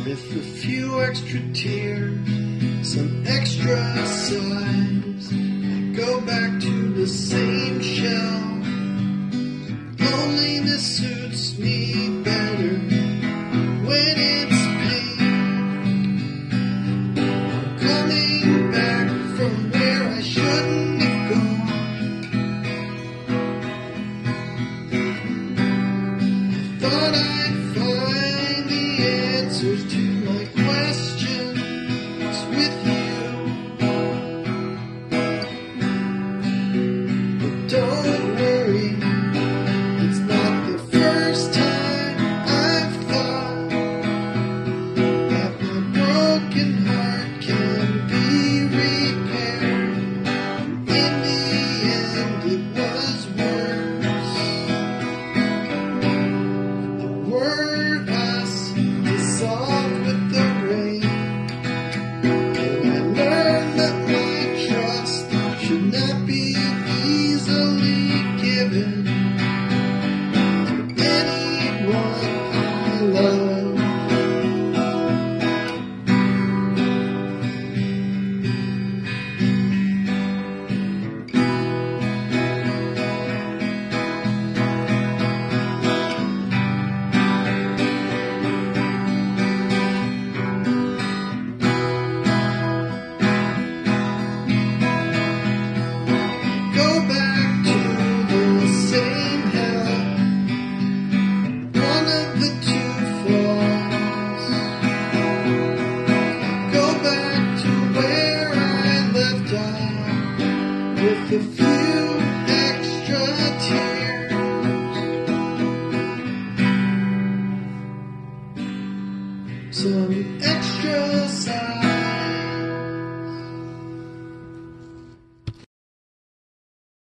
with a few extra tears, some extra sighs. I go back to the same shell, only this suits me better when it's pain. I'm coming back from where I shouldn't have gone. I thought I'd find the answers to my questions with you, but don't worry, it's not the first time I've thought that my broken heart can be repaired. In the end it was worse. The word us dissolved with the rain, and I learned that my trust should not be easily given to anyone I love. Go back to the same hell, one of the two falls. Go back to where I left off with a few extra tears, some extra sighs.